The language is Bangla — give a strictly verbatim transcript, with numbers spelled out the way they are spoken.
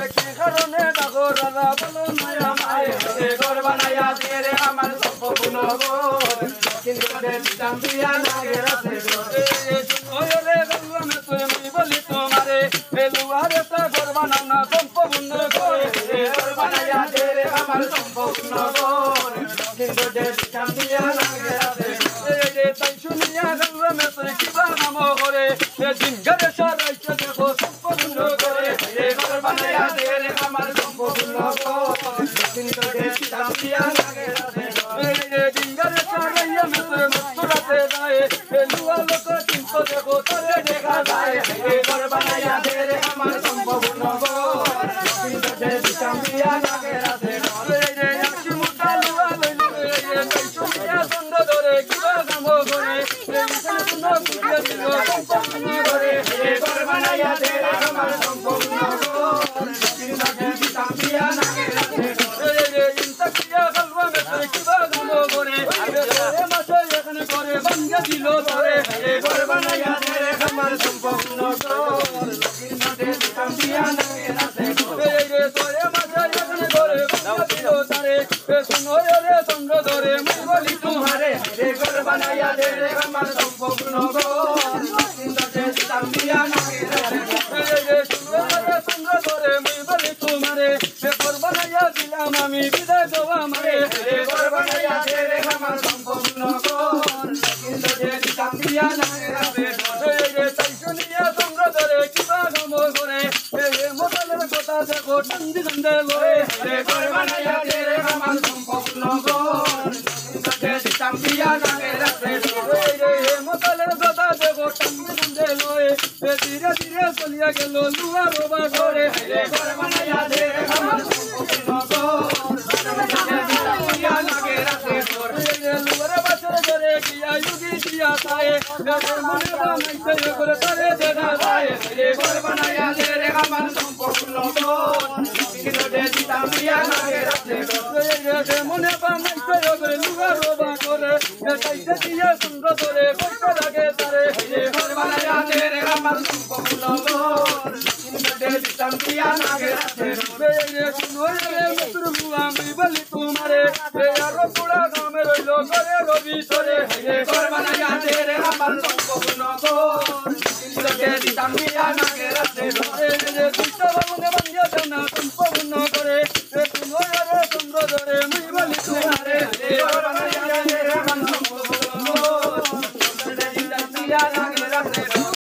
কি কারণে ডাকো রাজা বলো নয়া মায়ে ঘর বানাইয়া দিয়ে রে আমার সম্পূর্ণ ঘর কিন্তু দিতাম দিয়া লাগে রাতে ওরে গল্লামে তুমি বলি তোমারে বেলুয়ারে তা ঘর বানাও না সম্পূর্ণ ঘর ঘর বানাইয়া দিয়ে রে আমার সম্পূর্ণ ঘর কিন্তু দিতাম দিয়া লাগে রাতে তাই শুনিয়া গল্লামে তুই কিবা নাম করে জিঙ্গারে সারাইছে দেখো সম্পূর্ণ করে ঘর বানাইয়া দিয়ে রে আমার সম্পূর্ণ ঘর কিন্তু দিতাম দিয়া লাগে রাতে জিঙ্গারে সারাইয়া মেতে মস্তুরাতে যায় বেলুয়া লোক কিন্তু দেখো তরে দেখা যায় ঘর বানাইয়া দিয়ে রে আমার সম্পূর্ণ ঘর কিন্তু দিতাম দিয়া লাগে রাতে আসি মুটা লুয়া লইলে তাই শুনিয়া চন্দ্র ধরে কিবা নাম করে ঘর বানাইয়া দে আমার সম্পূর্ণ ঘর দিতাম দিয়া লাগে রাতে ইন্তাকিয়া গলবা মেতে কিবা নাম করে মাসে এখানে করে বাঙ্গা দিল ধরে ঘর বানাইয়া দে আমার সম্পূর্ণ ঘর দিতাম দিয়া লাগে রাতে তোরে মাসে এখানে করে বাঙ্গা দিল ধরে শুনো রে চন্দ্র ধরে মুই বলি তোমারে ঘর বানাইয়া দে আমার সম্পূর্ণ ঘর দিতাম দিয়া লাগে রাতে শুনো রে চন্দ্র ধরে মুই বলি তোমারে ঘর বানাইয়া দিলাম আমি বিদায় দেওয়া মারে ঘর বানাইয়া দে আমার সম্পূর্ণ ঘর কিন্তু দিতাম দিয়া লাগে রাতে তাই শুনিয়া চন্দ্র ধরে কিবা গম করে মোবাইলের কথা দেখো টান্দি টান্দে লয়ে ঘর বানাইয়া দে আমার সম্পূর্ণ ঘর দিতাম দিয়া লাগে রাতে মোবাইলের কথা দেখো টান্দি টান্দে লয়ে ধীরে ধীরে চলিয়া গেল লুয়া রোবা ঘরে ঘর বানাইয়া দে আমার সম্পূর্ণ ঘর দিতাম দিয়া লাগে রাতে লুয়ার বছর ধরে গিয়া যুগি দিয়া তায়ে মনে বানাইতে করে তারে দেখা যায় ঘর বানাইয়া দে আমার সম্পূর্ণ ঘর কিন্তু দিতাম দিয়া লাগে রাতে মনে বানাইতে করে লুয়া রোবা করে তাইতে দিয়া সুন্দর ধরে কইতে লাগে তারে ঘর বানাইয়া দে আমার সম্পূর্ণ ঘর কিন্তু দিতাম দিয়া লাগে রাতে শুনো রে মতুর বুয়া আমি বলি তোমারে আর পুরা গ্রামে রইল ঘরে রবি সরে ঘর বানাইয়া দে আমার সম্পূর্ণ ঘর কিন্তু দিতাম দিয়া লাগে